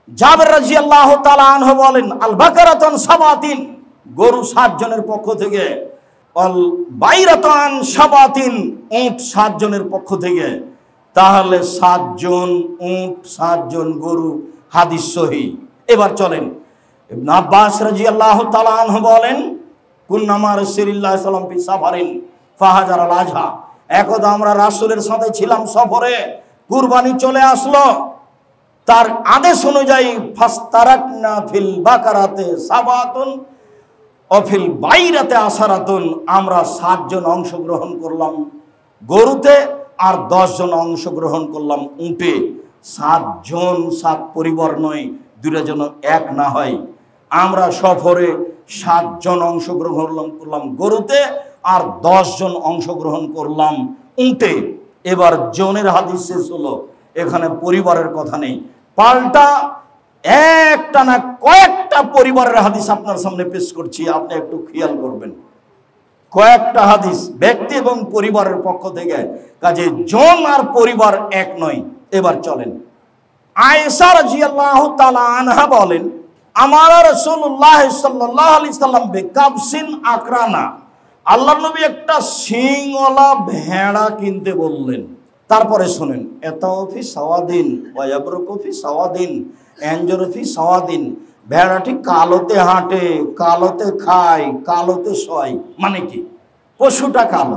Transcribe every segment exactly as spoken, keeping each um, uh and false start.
জাবের রাদিয়াল্লাহু তাআলা আনহু বলেন, আল বাকারাতুন সাবাতিন, গরু সাত জনের পক্ষ থেকে, আল বাইরাতুন সাবাতিন, উট সাত জনের পক্ষ থেকে। তাহলে সাত জন উট, সাত জন গরু, হাদিস সহিহ। এবার চলেন, ইবনে আব্বাস রাদিয়াল্লাহু তাআলা আনহু বলেন, কুন্না মা রাসূলিল্লাহ সাল্লাল্লাহু আলাইহি ওয়াসাল্লাম ফি সাফারিন ফাহাজারাল আজহা, একদা আমরা রাসূলের সাথে ছিলাম সফরে, কুরবানি চলে আসলো। তার আদেশ অনুযায়ী ফাস্তারাকনা ফিল বাকারাতে সাবাতুন ও ফিল বাইরাতে আসারাতুন, আমরা সাতজন অংশগ্রহণ করলাম গরুতে আর দশ জন অংশগ্রহণ করলাম উটে। সাতজন, সাত পরিবার নয়, দুটা যেন এক না হয়। আমরা সফরে সাতজন অংশগ্রহণ করলাম গরুতে আর দশ জন অংশগ্রহণ করলাম উটে। এবার জনের হাদিস শেষ হলো, এখানে পরিবারের কথা নেই, পাল্টা একটা না কয়েকটা পরিবারের হাদিস আপনার সামনে পেশ করছি, আপনি একটু খেয়াল করবেন। কয়েকটা হাদিস ব্যক্তি এবং পরিবারের পক্ষ থেকে, কাজে জন আর পরিবার এক নয়। এবার চলেন, আয়েশা রাদিয়াল্লাহু তাআলা আনহা বলেন, আমার রাসূলুল্লাহ সাল্লাল্লাহু আলাইহি সাল্লাম বিকাবসিন আকরানা, আল্লাহর নবী একটা শিংওয়ালা ভেড়া কিনতে বললেন। তারপরে শুনেন, এতাওফি সাওয়াদিন ওয়া ইয়াবরুকুফি সাওয়াদিন এনজরফি সাওয়াদিন, ভেড়াটি কালোতে হাঁটে, কালোতে খায়, কালোতে শয়। মানে কি? পশুটা কালো।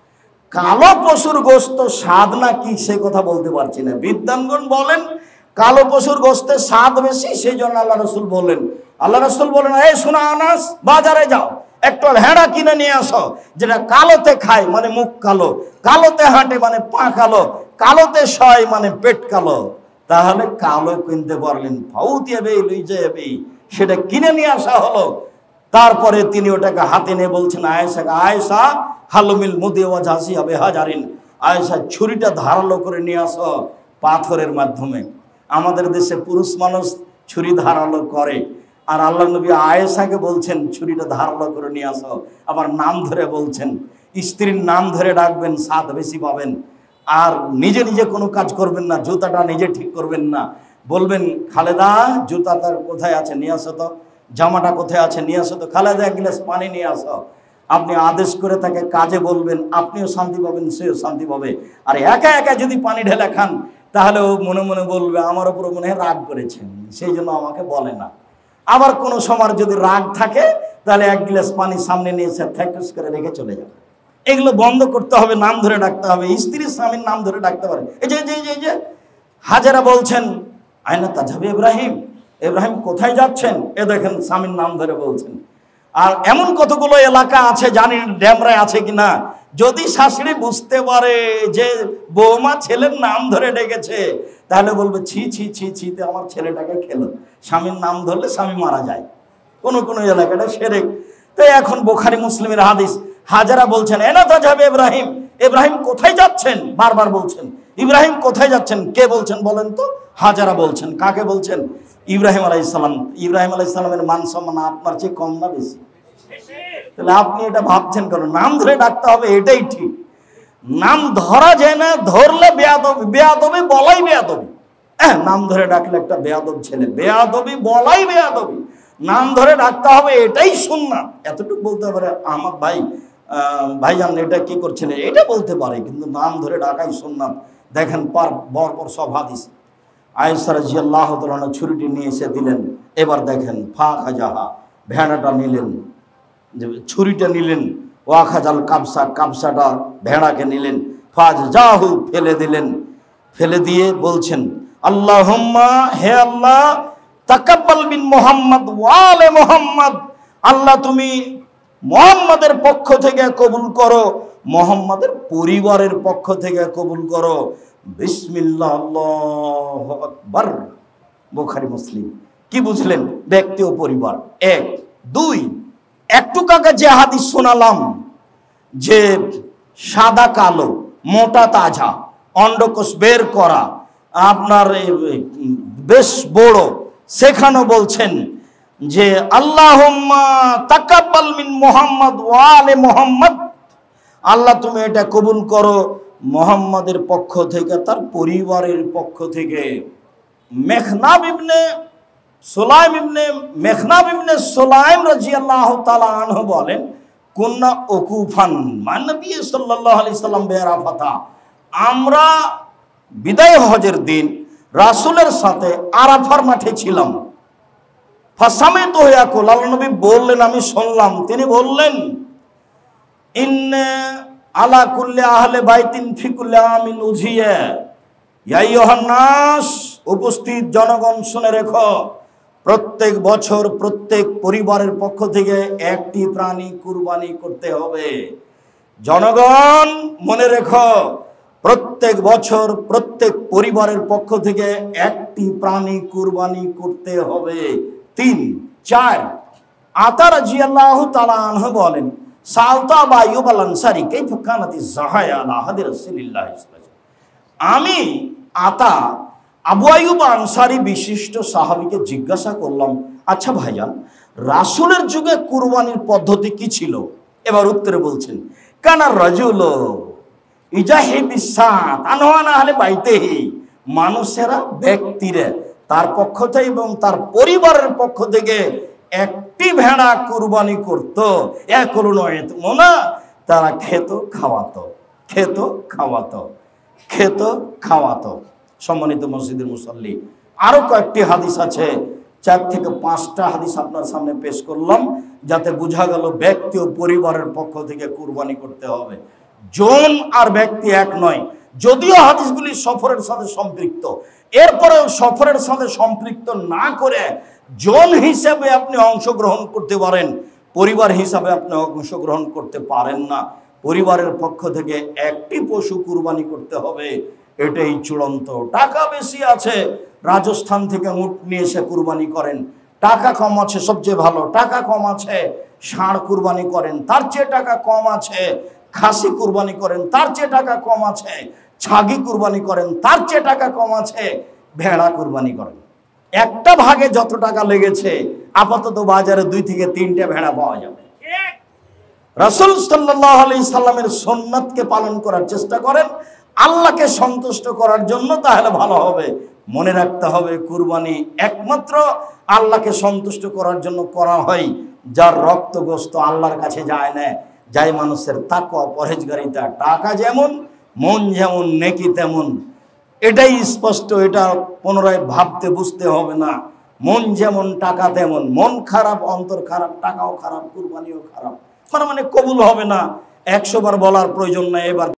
কালো পশুর গোশত স্বাদ না কি সে কথা বলতে পারছি না। বিদ্বানগণ বলেন কালো পশুর গোশতের স্বাদ বেশি, সেই জন্য আল্লাহ রাসূল বলেন, আল্লাহ রাসূল বলেন, এই শোনা আনাস, বাজারে যাও, একটা ভেড়া কিনে নিয়ে আসো যেটা কালোতে খায় মানে মুখ কালো, কালোতে হাঁটে মানে পা কালো, কালোতে শয় মানে পেট কালো। তাহলে কালো কিনতে পারলেন, ফাউতিয়াবে লুইজাবে, সেটা কিনে নিয়ে আসা হলো। তারপরে তিনি ওটাকে হাতে নিয়ে বলছেন আয়েশাকে, আয়েশা হালুমিল মুদি ওয়া জাসি হবে হাজারিন, আয়েশা ছুরিটা ধারালো করে নিয়ে আসো পাথরের মাধ্যমে। আমাদের দেশে পুরুষ মানুষ ছুরি ধারালো করে, আর আল্লাহ নবী আয়েশাকে বলছেন ছুরিটা ধারালো করে নিয়ে আসো। আবার নাম ধরে বলছেন, স্ত্রীর নাম ধরে ডাকবেন, স্বাদ বেশি পাবেন। আর নিজে নিজে কোনো কাজ করবেন না, জুতাটা নিজে ঠিক করবেন না, বলবেন খালেদা জুতাটা কোথায় আছে নিয়ে আসো তো, জামাটা কোথায় আছে নিয়ে আসো তো, খালেদা এক গ্লাস পানি নিয়ে আসো। আপনি আদেশ করে তাকে কাজে বলবেন, আপনিও শান্তি পাবেন, সেও শান্তি পাবে। আর একা একা যদি পানি ঢেলে খান তাহলে ও মনে মনে বলবে আমার উপর মনে হয় রাগ করেছেন, সেই জন্য আমাকে বলে না। আবার কোনো সময় যদি রাগ থাকে তাহলে এক গ্লাস পানি সামনে নিয়ে এসে থ্যাকস করে রেখে চলে যাবে। এগুলো বন্ধ করতে হবে, নাম ধরে ডাকতে হবে। স্ত্রীর স্বামীর নাম ধরে ডাকতে পারে। এই যে যে যে হাজেরা বলছেন, আয়না তাজাবি ইব্রাহিম, ইব্রাহিম কোথায় যাচ্ছেন? এ দেখেন স্বামীর নাম ধরে বলছেন। আর এমন কতগুলো এলাকা আছে, জানি ড্যামরায় আছে কিনা, যদি শাশুড়ি বুঝতে পারে যে বৌমা ছেলের নাম ধরে ডেকেছে তাহলে বলবে ছি ছি ছি ছিতে আমার ছেলেটাকে খেলো। স্বামীর নাম ধরলে স্বামী মারা যায়, কোনো কোনো এলাকাটা সেরেক। তো এখন বুখারী মুসলিমের হাদিস, হাজেরা বলছেন এনা তাজাবে ইব্রাহিম, ইব্রাহিম কোথায় যাচ্ছেন? বারবার বলছেন ইব্রাহিম কোথায় যাচ্ছেন। কে বলছেন বলেন তো? হাজেরা বলছেন। কাকে বলছেন? ইব্রাহিম আলাইহিস সালাম। ইব্রাহিম আলাইহিস সালামের মান সম্মান আপনার চেয়ে কম না বেশি? তাহলে আপনি এটা ভাবছেন কেন? নাম ধরে ডাকতে হবে, এটাই ঠিক। নাম ধরা যায় না, ধরলে বেয়াদবি, বেয়াদবি বলাই বেয়াদবি। হ্যাঁ, নাম ধরে ডাকলে একটা বেয়াদব ছেলে, বেয়াদবি বলাই বেয়াদবি। নাম ধরে ডাকতে হবে, এটাই সুন্নাত। এতটুকু বলতে পারে আমার ভাই ভাইজান এটা কি করছেন, এটা বলতে পারে, কিন্তু নাম ধরে ডাকাই সুন্নাত। দেখেন পর পর পর সব হাদিস। আয়েশা রাদিয়াল্লাহু তাআলা ছুরিটি নিয়ে এসে দিলেন। এবার দেখেন ফা খাজাহা, ভেড়াটা নিলেন, ছুরিটা নিলেন, ওয়া খাজাল কাবসা, কাবসাটা ভেড়াকে নিলেন, ফাজ জাহু ফেলে দিলেন। ফেলে দিয়ে বলছেন আল্লাহুম্মা, হে আল্লাহ, তাকাব্বাল বিন মুহাম্মদ ওয়া আলে মুহাম্মদ, আল্লাহ তুমি মুহাম্মাদের পক্ষ থেকে কবুল করো, মুহাম্মাদের পরিবারের পক্ষ থেকে কবুল করো। বিসমিল্লাহ, আল্লাহু আকবার। বুখারী মুসলিম। কি বুঝলেন? ব্যক্তি ও পরিবার এক। দুই, একটু কাকে যে হাদিস শোনালাম যে সাদা কালো, মোটা তাজা, অন্ডকোষ বের করা, আপনার বেশ বড়, সেখানেও বলছেন যে আল্লাহুম্মা তাকাব্বাল মিন মুহাম্মদ ওয়া আলে মুহাম্মদ, আল্লাহ তুমি এটা কবুল করো মুহাম্মাদের পক্ষ থেকে, তার পরিবারের পক্ষ থেকে। মেখনাব ইবনে সুলাইম ইবনে মেখনাব ইবনে সুলাইম রাদিয়াল্লাহু তাআলা আনহু বলেন, কুন্না উকুফান মান নবী সাল্লাল্লাহু আলাইহি সাল্লাম বিআরাফাতা, আমরা বিদায় হজের দিন রাসূলের সাথে আরাফার মাঠে ছিলাম। ফাসামিতু ইয়াকুল, আল্লাহ নবী বললেন, আমি শুনলাম, তিনি বললেন, ইন্না আলা কুল্লি আহলে বাইতিন ফি কুল্লি আমিন উজিয়া, ইয়া আইয়ুহান নাস, উপস্থিত জনগণ শুনে রেখো, প্রত্যেক বছর প্রত্যেক পরিবারের পক্ষ থেকে একটি প্রাণী কুরবানি করতে হবে। জনগণ মনে রেখো, প্রত্যেক বছর প্রত্যেক পরিবারের পক্ষ থেকে একটি প্রাণী কুরবানি করতে হবে। তিন চার আতা রাদিয়াল্লাহু তাআলা আনহু বলেন, সালতা আবু আইয়ুব আল আনসারী কাইফা কানাতি যাহায়া আলা হাদি রাসূলিল্লাহ সাল্লাল্লাহু আলাইহি ওয়াসাল্লাম, আমি আতা আবু আইয়ুব আনসারী বিশিষ্ট সাহাবীকে জিজ্ঞাসা করলাম, আচ্ছা ভাইজান, রাসূলের যুগে কুরবানির পদ্ধতি কি ছিল? এবার উত্তরে বলছেন, কানা রাজুল ইজাহি বিসাত আনওয়ানা আহলে বাইতিহি, মানুষেরা ব্যক্তিরা তার পক্ষ থেকে এবং তার পরিবারের পক্ষ থেকে একটি ভেড়া কুরবানি করত। একলো নয় মোনা, তারা খেত খাওয়াতো, খেত খাওয়াতো, খেত খাওয়াতো। সম্মানিত মসজিদের মুসল্লি, আরো কয়েকটি হাদিস আছে, চার থেকে পাঁচটা হাদিস আপনার সামনে পেশ করলাম যাতে বোঝা গেল ব্যক্তি ও পরিবারের পক্ষ থেকে কুরবানি করতে হবে। জন আর ব্যক্তি এক নয়, যদিও হাদিসগুলি সফরের সাথে সম্পৃক্ত, এরপরেও সফরের সাথে সম্পৃক্ত না করে জন হিসাবে আপনি অংশগ্রহণ করতে পারেন, পরিবার হিসাবে আপনি অংশগ্রহণ করতে পারেন না। পরিবারের পক্ষ থেকে একটি পশু কুরবানি করতে হবে, এটাই চূড়ান্ত। টাকা বেশি আছে, রাজস্থান থেকে উট নিয়ে এসে কুরবানি করেন। টাকা কম আছে, সবচেয়ে ভালো। টাকা কম আছে, ষাঁড় কুরবানি করেন। তার চেয়ে টাকা কম আছে, খাসি কুরবানি করেন। তার চেয়ে টাকা কম আছে, ছাগি কুরবানি করেন। তার চেয়ে টাকা কম আছে, ভেড়া কুরবানি করেন। একটা ভাগে যত টাকা লেগেছে, আপাতত বাজারে দুই থেকে তিনটে ভেড়া পাওয়া যাবে। রাসূল সাল্লাল্লাহু আলাইহি সাল্লামের সুন্নাতকে পালন করার চেষ্টা করেন, আল্লাহকে সন্তুষ্ট করার জন্য, তাহলে ভালো হবে। মনে রাখতে হবে, কুরবানি একমাত্র আল্লাহকে সন্তুষ্ট করার জন্য করা হয়। যার রক্ত গোশত আল্লাহর কাছে যায় না, যায় মানুষের তাকওয়া পরহেজগারিতা। টাকা যেমন, মন যেমন, নেকি তেমন, এটাই স্পষ্ট। এটা পুনরায় ভাবতে বুঝতে হবে না। মন যেমন টাকা তেমন, মন খারাপ অন্তর খারাপ, টাকাও খারাপ, কুরবানিও খারাপ। মানে মানে কবুল হবে না। একশো বার বলার প্রয়োজন নাই, এবার